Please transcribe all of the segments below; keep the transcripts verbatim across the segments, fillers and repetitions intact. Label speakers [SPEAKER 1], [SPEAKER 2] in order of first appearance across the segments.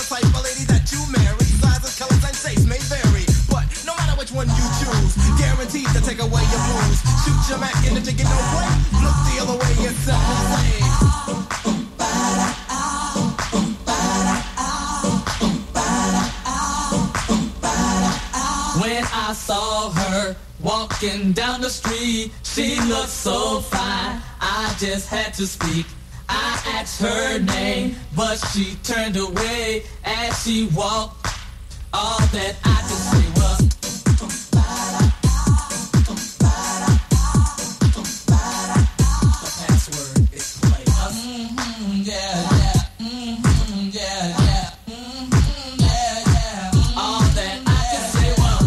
[SPEAKER 1] the type of lady that you marry. Sizes, colors, and shapes may vary, but no matter which one you choose, guaranteed to take away your blues. Shoot your Mac and if you get no play, look the other way and simply say.
[SPEAKER 2] When I saw her walking down the street, she looked so fine, I just had to speak. I asked her name, but she turned away as she walked. All that I could say was the password is play. Mm-hmm, yeah, yeah. Mm-hmm, yeah, yeah. Mm-hmm, yeah, yeah. All that I could say was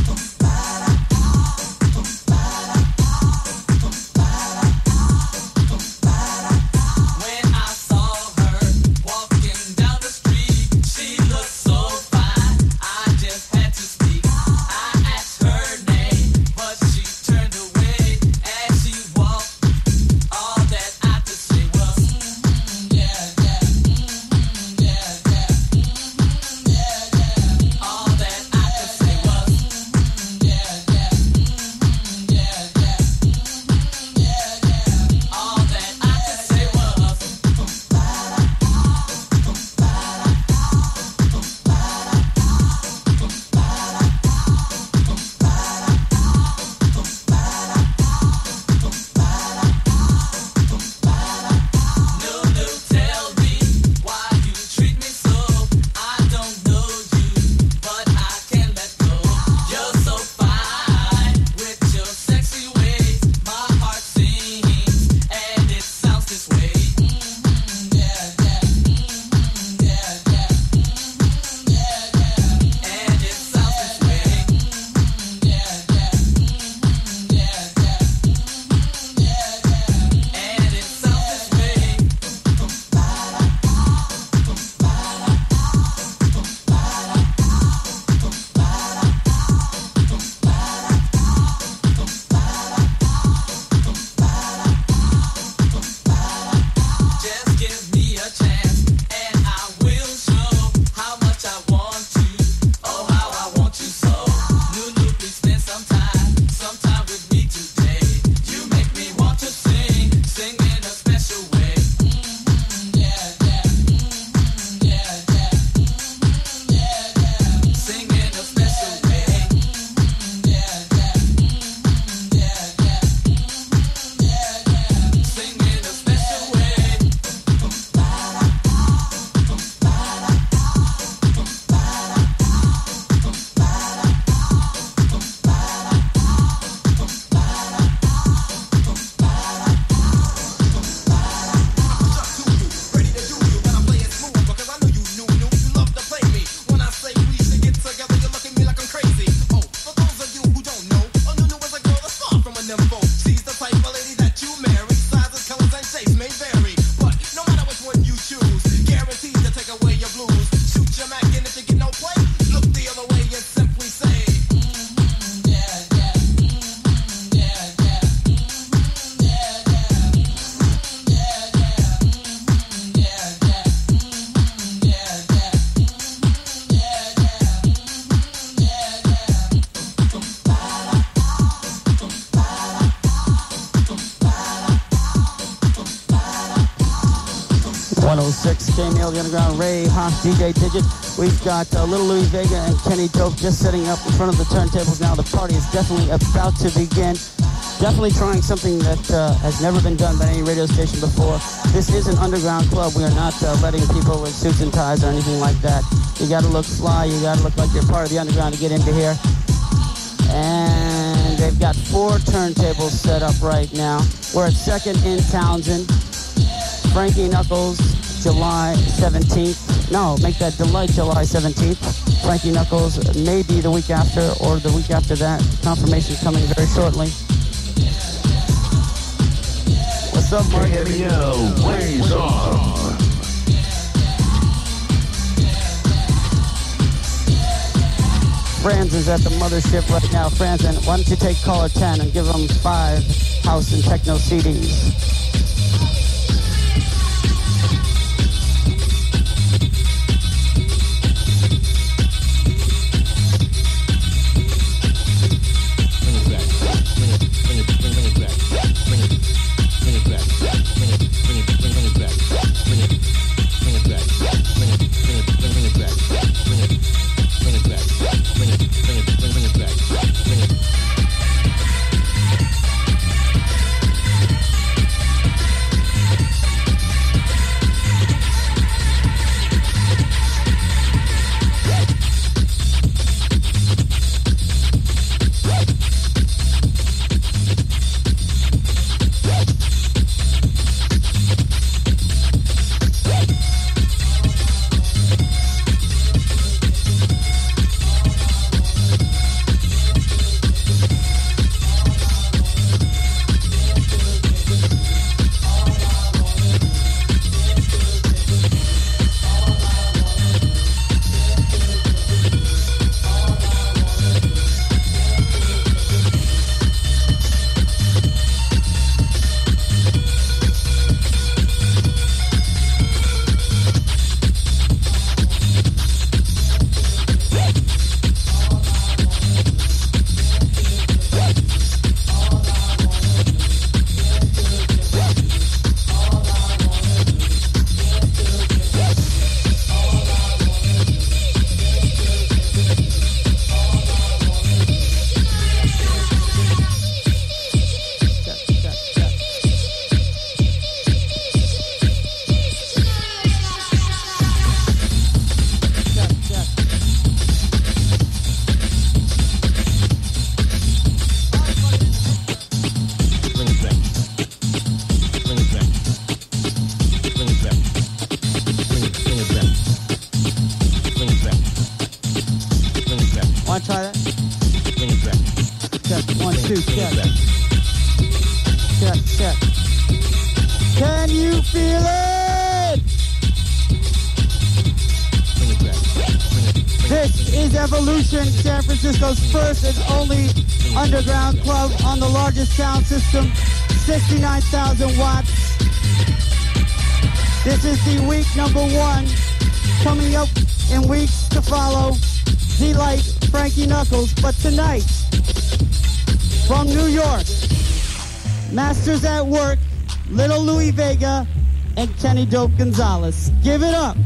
[SPEAKER 2] when I saw her walking down the street, she looked so fine, I just had to speak. I asked her name, but she turned away as she walked. All that I could say was, mm-hmm, yeah, yeah, mm-hmm, yeah, yeah, mm-hmm, yeah, yeah. All that I could say was, mm-hmm, yeah, yeah, mm-hmm, yeah, yeah, mm-hmm, yeah, yeah. All that I could say was. No, no, tell me why you treat me so. I don't know you, but I can't let go. You're so fine with your sexy ways. My heart sings and it sounds this way. Mm-hmm, yeah, yeah. Mm-hmm, yeah, yeah. Mm-hmm, yeah, yeah. And it sounds this way. Mm-hmm, yeah, yeah. Mm-hmm, yeah, yeah. Mm-hmm, yeah, yeah. And it sounds this way. Just give me a chance, and I will show how much I want you. Oh, how I want you so. Lulu, please spend some time, some time with me today. You make me want to sing, sing in a special way. Mm-hmm, yeah, yeah. Mm-hmm, yeah, yeah. Mm-hmm, yeah, yeah. Sing in a special way. Mm-hmm, yeah, yeah. Mm-hmm, yeah, yeah. Mm-hmm, yeah, yeah. Sing in a special way.
[SPEAKER 1] Ready to do you when I play it smooth, because I know you knew, knew you love to play me. When I say we should get together, you look at me like I'm crazy. Oh, for those of you who don't know, a Nunu is a girl that's far from a nympho. She's the type of lady that you marry. Sizes, colors, and shapes may vary, but no matter which one you choose, guaranteed to take away your blues. Shoot your Mac and if you get no play, look the other way and simply say.
[SPEAKER 2] Mm-hmm, yeah, yeah. Mm-hmm, yeah, yeah. Mm-hmm, yeah, yeah. Mm-hmm, yeah, yeah. Mm-hmm, yeah, yeah. Mm-hmm, yeah, yeah. Mm-hmm, yeah, yeah, yeah.
[SPEAKER 3] one oh six K M L, the Underground, Ray, Haas, D J Digit. We've got uh, Little Louis Vega and Kenny Dope just setting up in front of the turntables now. The party is definitely about to begin. Definitely trying something that uh, has never been done by any radio station before. This is an underground club. We are not uh, letting people in suits and ties or anything like that. You got to look fly. You got to look like you're part of the underground to get into here. And they've got four turntables set up right now. We're at Second in Townsend. Frankie Knuckles, July seventeenth. No, make that Delight July seventeenth. Frankie Knuckles maybe the week after or the week after that. Confirmation coming very shortly. What's up, Mark?
[SPEAKER 4] K M L Ways On.
[SPEAKER 3] Franz is at the mothership right now. Franz, and why don't you take caller ten and give them five house and techno C Ds? Want to try that? Check, one, two, check. Check, check. Can you feel it? This is Evolution, San Francisco's first and only underground club on the largest sound system, sixty-nine thousand watts. This is the week number one. Coming up in weeks to follow, Z-Light, Frankie Knuckles. But tonight, from New York, Masters at Work, Little Louis Vega, and Kenny Dope Gonzalez. Give it up.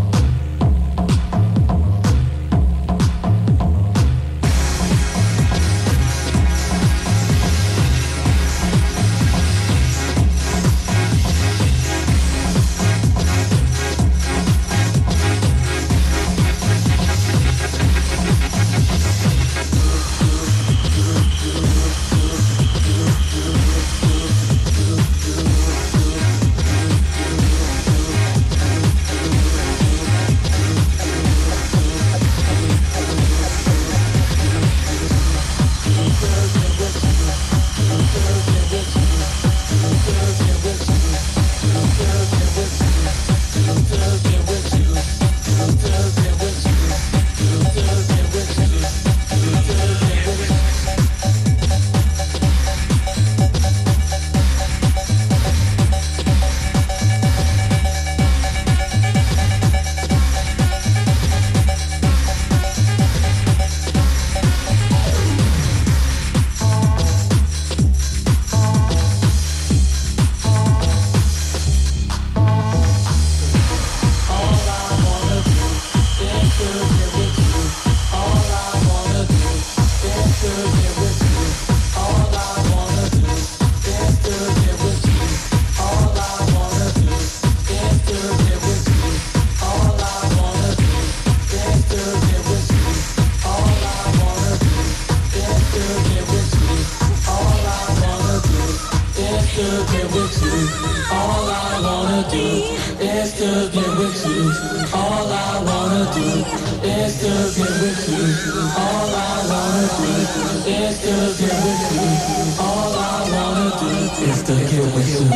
[SPEAKER 5] Fine.
[SPEAKER 2] wanna do is to get with you. All I wanna do is to get with you. All I wanna do is to get with you. All I wanna do is to get with you.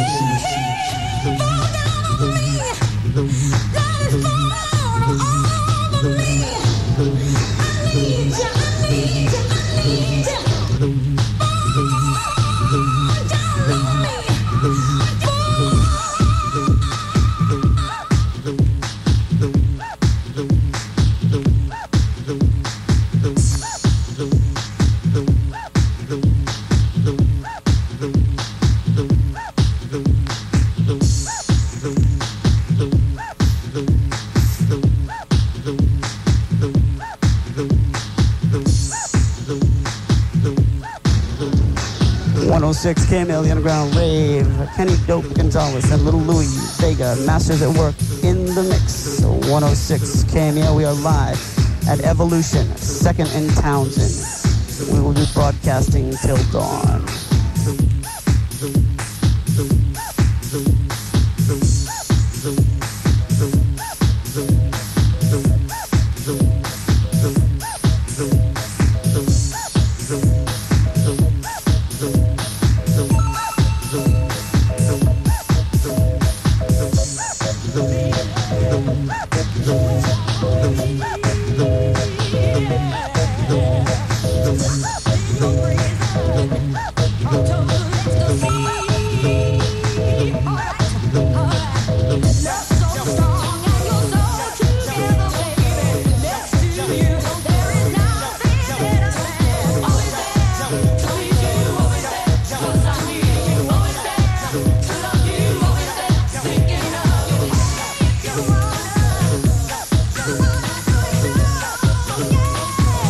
[SPEAKER 3] one oh six K M L, the Underground Rave, Kenny Dope Gonzalez and Little Louis Vega, Masters at Work in the mix. one oh six K M L, we are live at Evolution, second in Townsend. We will be broadcasting till dawn.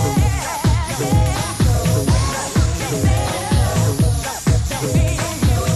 [SPEAKER 5] Yeah.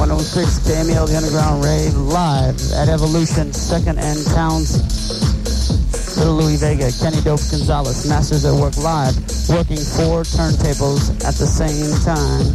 [SPEAKER 3] one oh six K M E L, the Underground Rave, live at Evolution, Second and Towns. Little Louis Vega, Kenny Dope Gonzalez, masters at work live, working four turntables at the same time.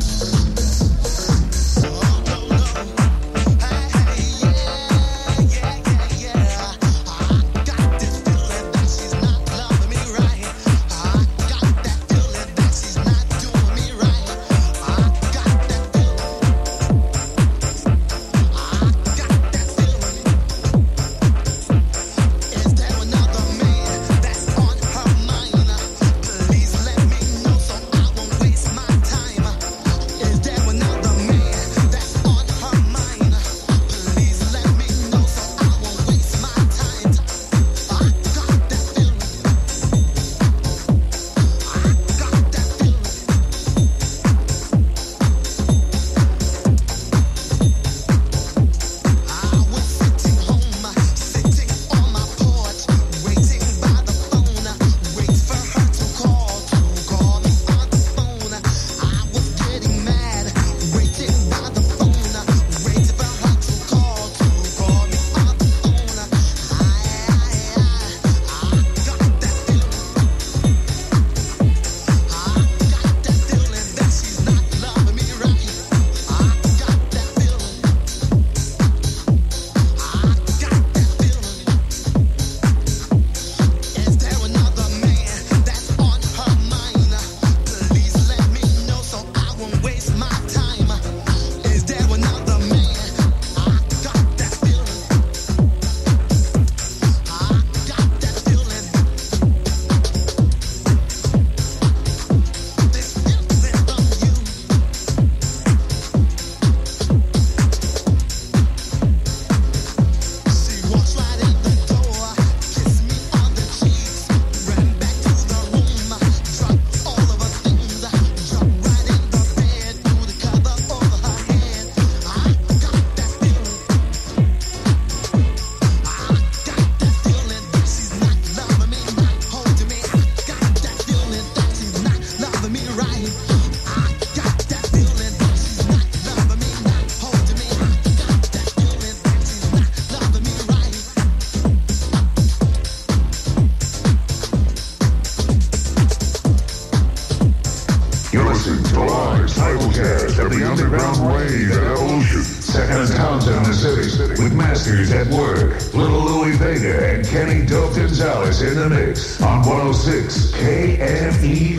[SPEAKER 4] At work, Little Louis Vega and Kenny Dope Gonzalez in the mix on one oh six K M E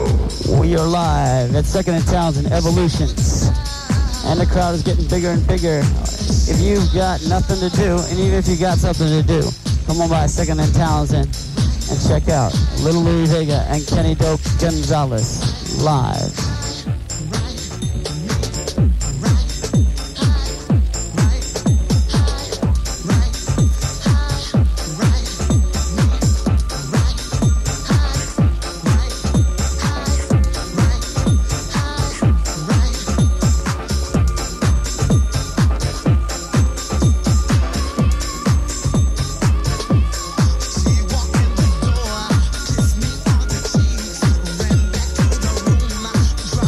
[SPEAKER 4] L.
[SPEAKER 3] We are live at Second and Townsend Evolutions, and the crowd is getting bigger and bigger. If you've got nothing to do, and even if you got something to do, come on by Second and Townsend and check out Little Louis Vega and Kenny Dope Gonzalez live.
[SPEAKER 1] Door, kiss me on the cheeks, ran back to the room.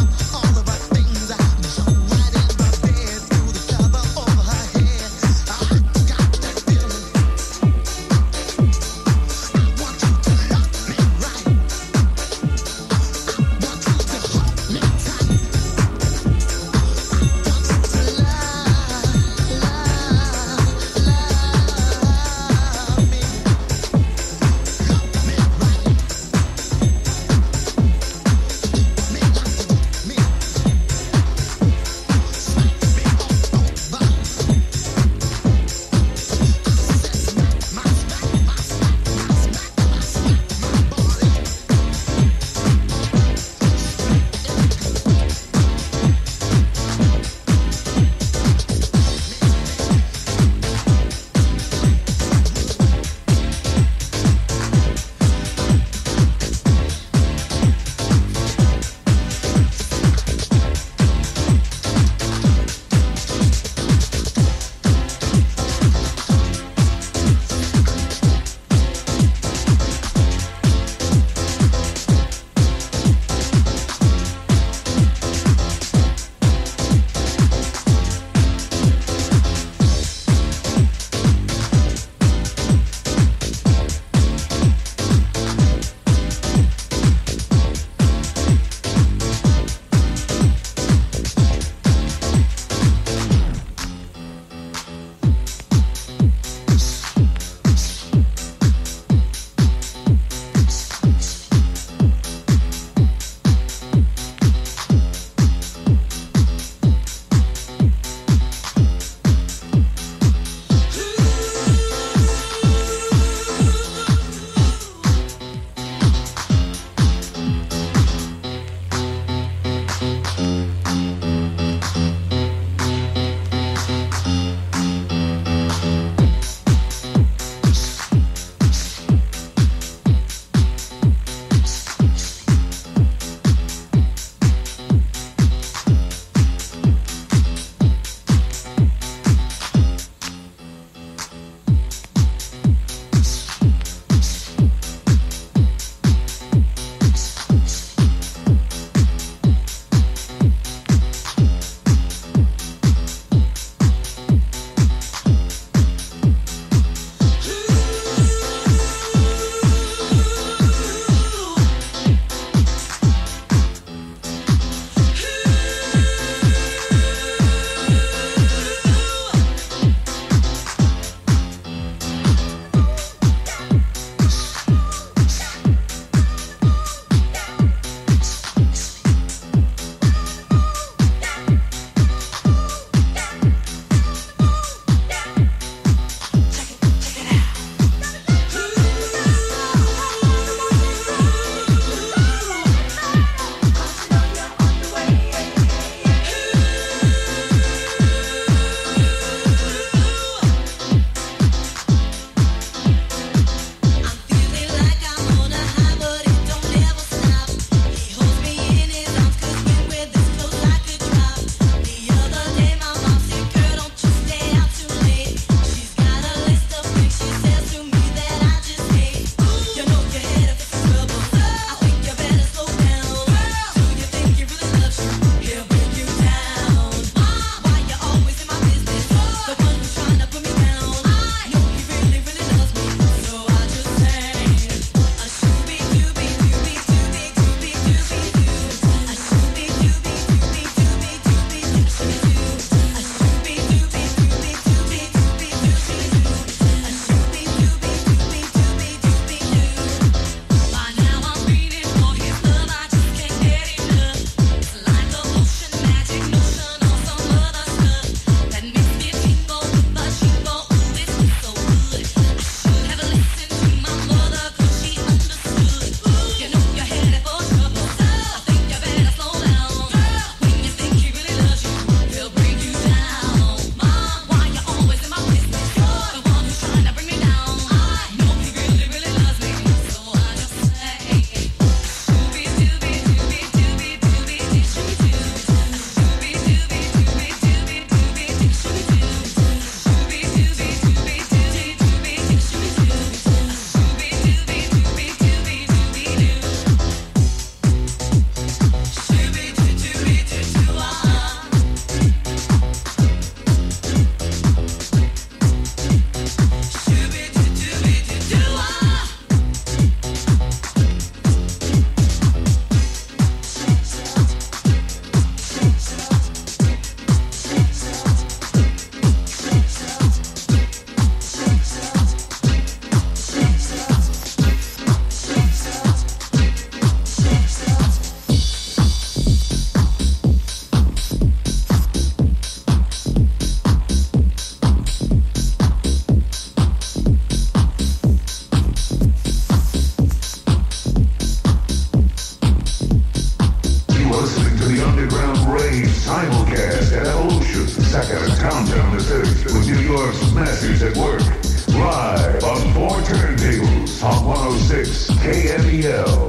[SPEAKER 4] second and Townsend in the city with New York's Masters at Work. Live on four turntables on one oh six K M E L.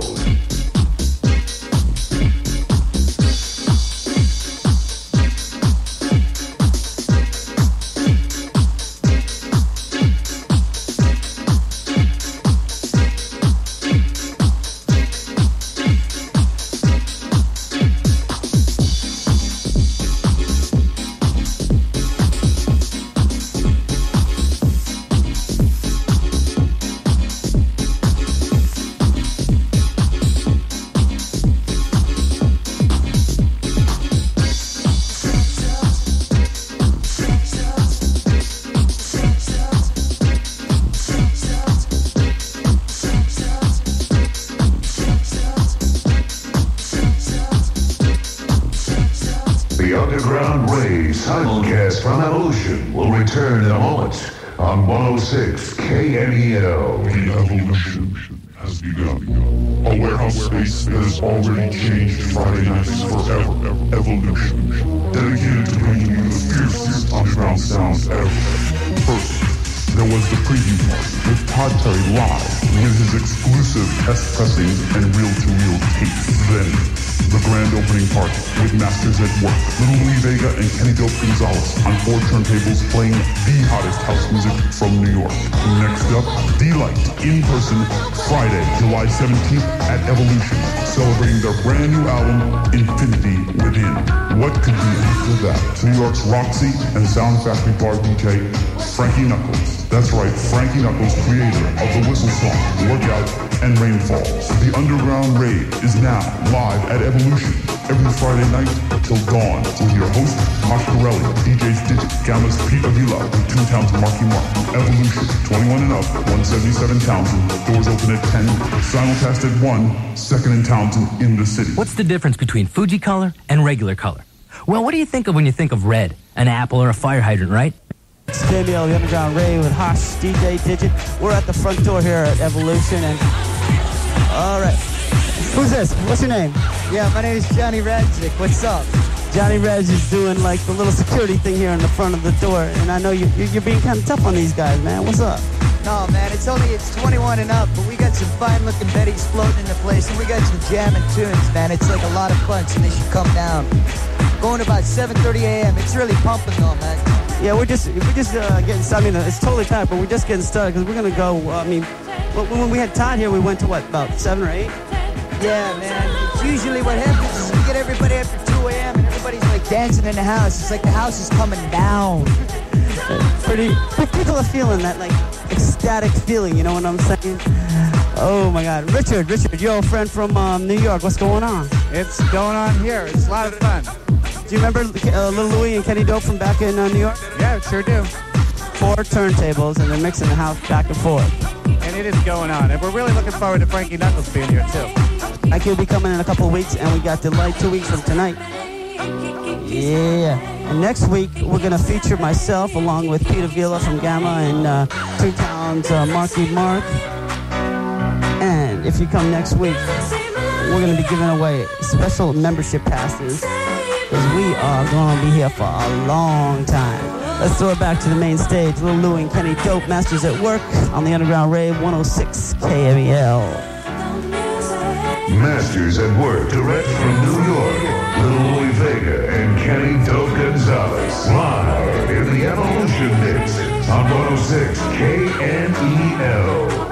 [SPEAKER 4] Underground Rave simulcast from Evolution will return in a moment on one oh six K M E L.
[SPEAKER 5] The evolution has begun. A warehouse space that has already changed Friday nights forever. Evolution. Dedicated to bringing you the fiercest underground sounds ever. First, there was the preview party with Todd Terry live with his exclusive test pressings and reel-to-reel tapes. Then, the grand opening party with Masters at Work, Little Louis Vega and Kenny Dope Gonzalez on four turntables playing the hottest house music from New York. Next up, D-Light in person Friday, July seventeenth at Evolution, celebrating their brand new album, Infinity Within. What could be after that? New York's Roxy and Sound Factory Bar D J, Frankie Knuckles. That's right, Frankie Knuckles, creator of the whistle song, Workout and Rainfalls. The Underground Rave is now live at Evolution every Friday night till dawn with your host, Mark Corelli, D Js Digit, Gamma's Pete Avila, and Toontown's Marky Mark. Evolution, twenty-one and up, one seventy-seven Townsend, doors open at ten, simulcast at one, second and Townsend in the city.
[SPEAKER 6] What's the difference between Fuji color and regular color? Well, what do you think of when you think of red? An apple or a fire hydrant, right?
[SPEAKER 3] It's K M E L, the Underground Rave with Hosh, D J Digit. We're at the front door here at Evolution, and all right. Who's this? What's your name?
[SPEAKER 7] Yeah, my name is Johnny Radzik. What's up?
[SPEAKER 3] Johnny Reg is doing like the little security thing here in the front of the door, and I know you, you're being kind of tough on these guys, man. What's up?
[SPEAKER 7] No, man, it's only it's twenty-one and up, but we got some fine-looking Bettys floating in the place, and we got some jamming tunes, man. It's like a lot of fun, so they should come down. Going about seven thirty a.m. It's really pumping, though, man.
[SPEAKER 3] Yeah, we're just we're just uh, getting started. I mean, it's totally packed, but we're just getting started because we're gonna go. Uh, I mean, when we had Todd here, we went to what, about seven or eight?
[SPEAKER 7] Yeah, man. It's usually what happens is we get everybody after two a.m. and everybody's like dancing in the house. It's like the house is coming down.
[SPEAKER 3] Pretty. People are feeling that like ecstatic feeling. You know what I'm saying? Oh my God, Richard, Richard, your old friend from um, New York. What's going on?
[SPEAKER 8] It's going on here. It's a lot of fun.
[SPEAKER 3] Do you remember uh, Little Louis and Kenny Dope from back in uh, New York?
[SPEAKER 8] Yeah, sure do.
[SPEAKER 3] Four turntables, and they're mixing the house back and forth.
[SPEAKER 8] And it is going on. And we're really looking forward to Frankie Knuckles being here, too.
[SPEAKER 3] Like he'll be coming in a couple of weeks, and we got D-Light two weeks from tonight. Yeah. And next week, we're going to feature myself along with Peter Vila from Gamma and uh, Toontown's uh, Marky Mark. And if you come next week, we're going to be giving away special membership passes because we are going to be here for a long time. Let's throw it back to the main stage. Little Louie and Kenny Dope, Masters at Work on the Underground Rave one oh six K M E L.
[SPEAKER 4] Masters at Work, direct from New York. Little Louis Vega and Kenny Dope Gonzalez, live in the Evolution Mix on one oh six K M E L.